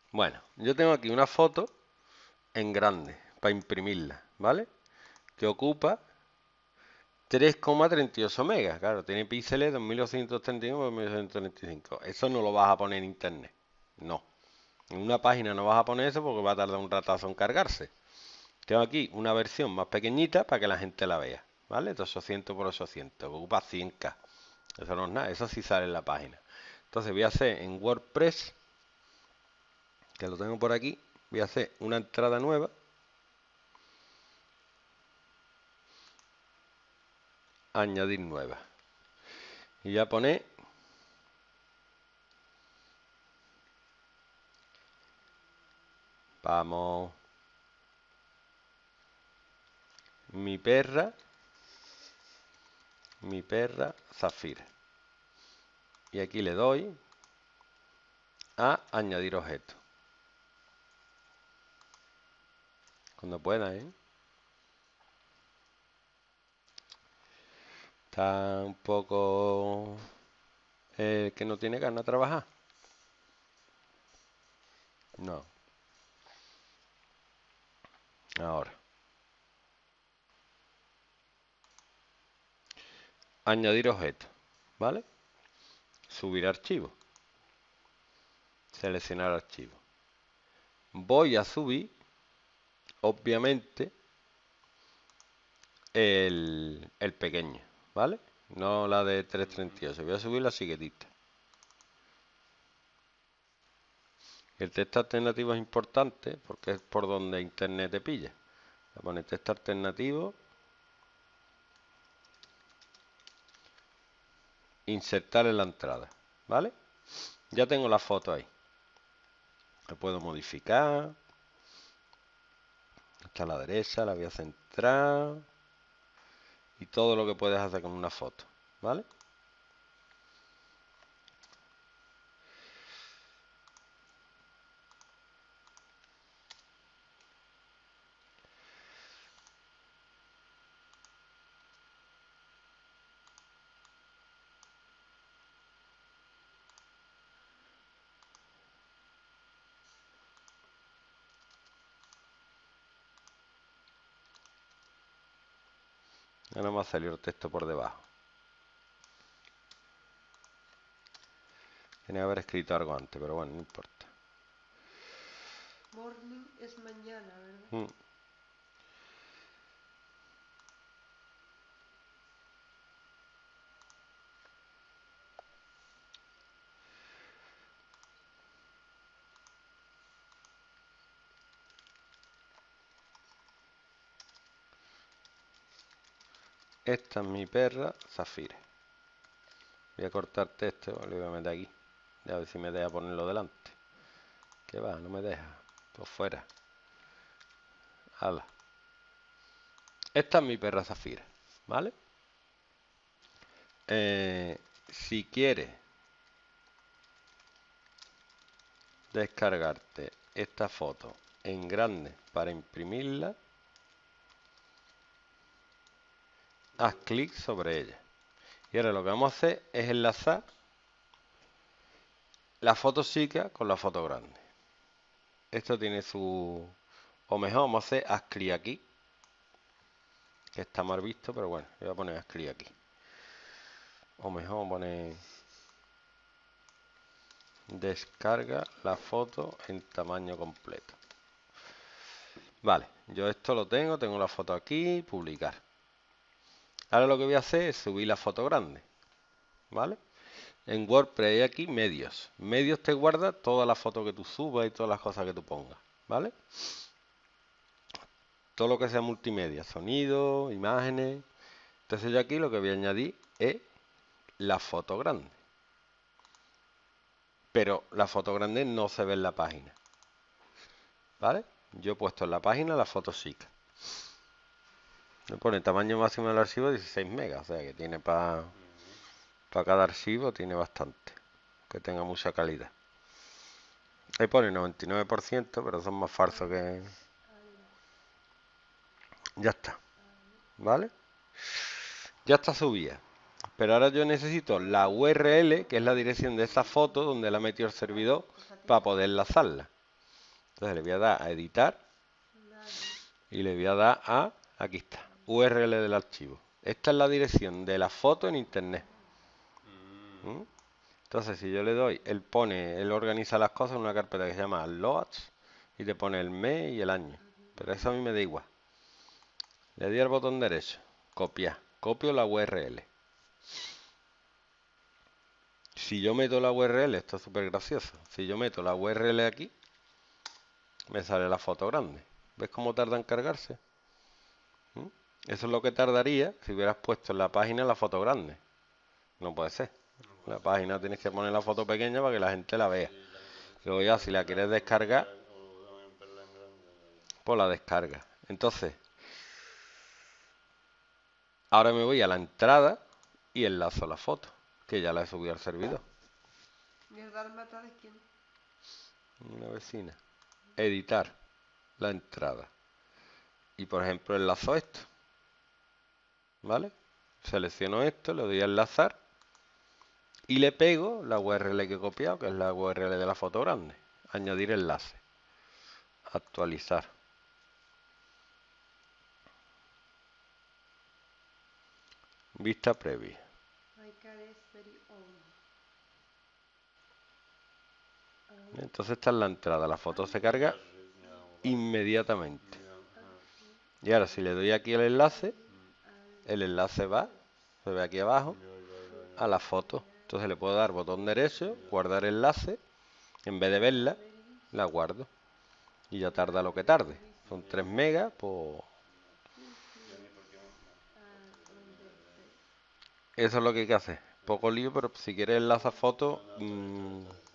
Bueno, yo tengo aquí una foto en grande para imprimirla, ¿vale? Que ocupa 3,38 megas. Claro, tiene píxeles 2239 por 1235. Eso no lo vas a poner en internet. No. En una página no vas a poner eso porque va a tardar un ratazo en cargarse. Tengo aquí una versión más pequeñita para que la gente la vea, ¿vale? De 800 por 800, que ocupa 100K. Eso no es nada, eso sí sale en la página. Entonces voy a hacer en WordPress, que lo tengo por aquí, voy a hacer una entrada nueva. Añadir nueva. Y ya pone vamos, mi perra Zafira. Y aquí le doy a añadir objeto. Cuando pueda, ¿eh? Está un poco que no tiene ganas de trabajar. No. Ahora. Añadir objeto. ¿Vale? Subir archivo. Seleccionar archivo. Voy a subir, obviamente, el pequeño. ¿Vale? No la de 338. Voy a subir la siguiente. El texto alternativo es importante porque es por donde internet te pilla. Voy a poner texto alternativo. Insertar en la entrada. ¿Vale? Ya tengo la foto ahí. La puedo modificar. Está a la derecha, la voy a centrar. Y todo lo que puedes hacer con una foto. ¿Vale? Ahora me ha salido el texto por debajo. Tenía que haber escrito algo antes, pero bueno, no importa. Morning es mañana, ¿verdad? Esta es mi perra Zafira. Voy a cortar texto, lo voy a meter aquí. A ver si me deja ponerlo delante. ¿Qué va? No me deja. Pues fuera. Hala. Esta es mi perra Zafira. ¿Vale? Si quieres descargarte esta foto en grande para imprimirla, haz clic sobre ella. Y ahora lo que vamos a hacer es enlazar la foto chica con la foto grande. Esto tiene su... O mejor, vamos a hacer haz clic aquí. Que está mal visto, pero bueno, voy a poner haz clic aquí. O mejor, vamos a poner... Descarga la foto en tamaño completo. Vale, yo esto lo tengo la foto aquí, publicar. Ahora lo que voy a hacer es subir la foto grande. ¿Vale? En WordPress hay aquí medios. Medios te guarda todas las fotos que tú subas y todas las cosas que tú pongas. ¿Vale? Todo lo que sea multimedia, sonido, imágenes. Entonces yo aquí lo que voy a añadir es la foto grande. Pero la foto grande no se ve en la página. ¿Vale? Yo he puesto en la página la foto chica. Me pone tamaño máximo del archivo 16 megas. O sea que tiene para cada archivo, tiene bastante. Que tenga mucha calidad. Ahí pone 99%, pero son más falsos que... Ya está. ¿Vale? Ya está subida. Pero ahora yo necesito la URL, que es la dirección de esa foto donde la metió el servidor, para poder enlazarla. Entonces le voy a dar a editar y le voy a dar a, aquí está, URL del archivo. Esta es la dirección de la foto en internet. ¿Mm? Entonces si yo le doy, él organiza las cosas en una carpeta que se llama Loads y te pone el mes y el año. Pero eso a mí me da igual. Le doy al botón derecho, copiar, copio la URL. Si yo meto la URL, esto es súper gracioso, si yo meto la URL aquí, me sale la foto grande. ¿Ves cómo tarda en cargarse? ¿Mm? Eso es lo que tardaría si hubieras puesto en la página la foto grande. No puede ser. En la página tienes que poner la foto pequeña para que la gente la vea. Luego ya, si la quieres descargar, pues la descarga. Entonces, ahora me voy a la entrada y enlazo la foto, que ya la he subido al servidor. ¿Y el dálmata de quién? Una vecina. Editar la entrada. Y por ejemplo enlazo esto. ¿Vale? Selecciono esto, le doy a enlazar y le pego la URL que he copiado, que es la URL de la foto grande. Añadir enlace. Actualizar. Vista previa. My car is very old. Entonces esta es la entrada. La foto se carga inmediatamente. Y ahora si le doy aquí el enlace va, se ve aquí abajo, a la foto. Entonces le puedo dar botón derecho, guardar enlace. En vez de verla, la guardo. Y ya tarda lo que tarde. Son 3 megas, pues eso es lo que hay que hacer. Poco lío, pero si quieres enlazar fotos,